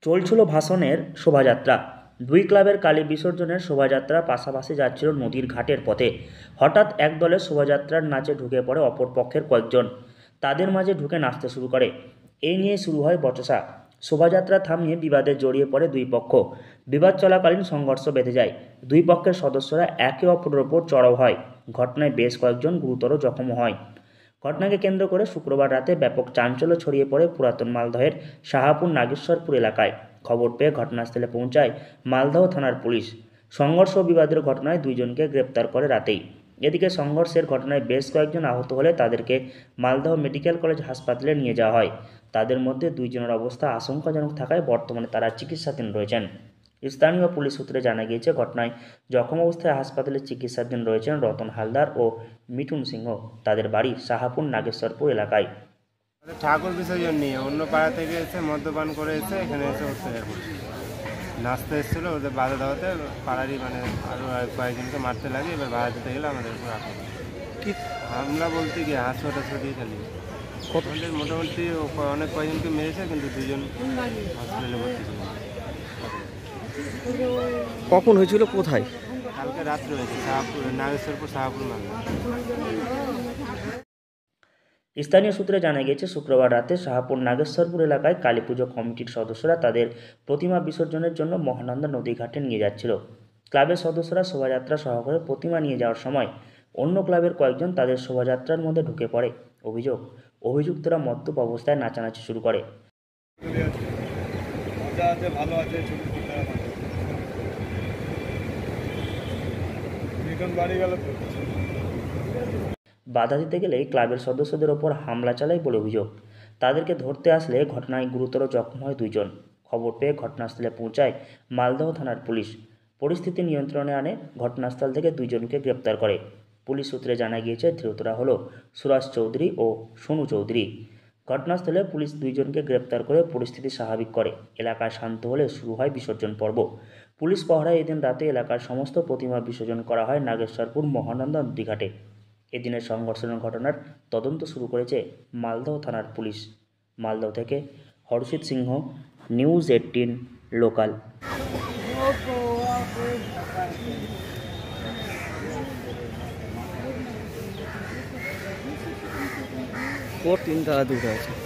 চলছিল ভাসানের শোভাযাত্রা। দুই ক্লাবের কালী বিসর্জনের শোভাযাত্রা পাশাপাশি যাচ্ছিল নদীর ঘাটের পথে। হঠাৎ এক দলের শোভাযাত্রার নাচে ঢুকে পড়ে অপর পক্ষের কয়েকজন। তাদের মাঝে ঢুকে নাচতে শুরু করে। এই নিয়ে শুরু হয় বচসা। শোভাযাত্রা থামিয়ে বিবাদে জড়িয়ে পড়ে দুই পক্ষ। বিবাদ চলাকালীন সংঘর্ষ বেঁধে যায়। দুই পক্ষের সদস্যরা একে অপরের ওপর চড়াও হয়। ঘটনায় বেশ কয়েকজন গুরুতর জখম হয়। ঘটনাকে কেন্দ্র করে শুক্রবার রাতে ব্যাপক চাঞ্চল্য ছড়িয়ে পড়ে পুরাতন মালদহের শাহাপুর নাগেশ্বরপুর এলাকায়। খবর পেয়ে ঘটনাস্থলে পৌঁছায় মালদহ থানার পুলিশ। সংঘর্ষ ও বিবাদের ঘটনায় দুইজনকে গ্রেপ্তার করে রাতেই। এদিকে সংঘর্ষের ঘটনায় বেশ কয়েকজন আহত হলে তাদেরকে মালদহ মেডিকেল কলেজ হাসপাতালে নিয়ে যাওয়া হয়। তাদের মধ্যে দুইজনের অবস্থা আশঙ্কাজনক থাকায় বর্তমানে তারা চিকিৎসাধীন রয়েছেন। স্থানীয় পুলিশ সূত্রে জানা গিয়েছে, ঘটনায় জখম অবস্থায় হাসপাতালে চিকিৎসাধীন রয়েছেন রতন হালদার ও মিঠুন সিংহ। তাদের বাড়ি শাহাপুর নাগেশ্বরপুর এলাকায়। ঠাকুর বিসর্জন নিয়ে অন্য পাড়া থেকে এসে মদ্যপান করে এসে এখানে এসে অত্যাচার করছে। নাচতে এসেছিলো, ওদের বাধা দেওয়াতে পাড়ারই আরও কয়েকজনকে মারতে লাগে। এবার বাধা দিতে গেলে আমাদের উপর আক্রমণ। হামলা বলতে গিয়ে হাসপাতাল দিয়ে চালিয়ে আমাদের মোটামুটি অনেক কয়েকজনকে মেরেছে, কিন্তু দুজন হসপিটালে ভর্তি ছিল। কখন হয়েছিল, কোথায়? কালকে রাত্রে হয়েছে, শাহাপুর নাগেশ্বরপুর শাহাপুর মালদা। স্থানীয় সূত্রে জানা গিয়েছে, শুক্রবার রাতে শাহাপুর নাগেশ্বরপুর এলাকায় কালী পুজো কমিটির সদস্যরা তাদের প্রতিমা বিসর্জনের জন্য মহানন্দা নদীঘাটে নিয়ে যাচ্ছিল। ক্লাবের সদস্যরা শোভাযাত্রা সহকারে প্রতিমা নিয়ে যাওয়ার সময় অন্য ক্লাবের কয়েকজন তাদের শোভাযাত্রার মধ্যে ঢুকে পড়ে। অভিযুক্তরা মদ্যপ অবস্থায় নাচানাচি শুরু করে। বাধা দিতে গেলে ক্লাবের সদস্যদের ওপর হামলা চালায় বলে অভিযোগ। তাদেরকে ধরতে আসলে ঘটনায় গুরুতর জখম হয় দুইজন। খবর পেয়ে ঘটনাস্থলে পৌঁছায় মালদহ থানার পুলিশ। পরিস্থিতি নিয়ন্ত্রণে আনে ঘটনাস্থল থেকে দুইজনকে গ্রেপ্তার করে। পুলিশ সূত্রে জানা গিয়েছে, ধৃতরা হলো সুরাজ চৌধুরী ও সোনু চৌধুরী। ঘটনাস্থলে পুলিশ দুইজনকে গ্রেপ্তার করে পরিস্থিতি স্বাভাবিক করে। এলাকায় শান্ত হলে শুরু হয় বিসর্জন পর্ব। পুলিশ পহরায় এদিন রাতে এলাকার সমস্ত প্রতিমা বিসর্জন করা হয় নাগেশ্বরপুর মহানন্দা নদীঘাটে। এদিনের সংঘর্ষের ঘটনার তদন্ত শুরু করেছে মালদহ থানার পুলিশ। মালদহ থেকে হর্ষিত সিংহ, নিউজ 18 লোকাল। 3 তারা দুটো আছে।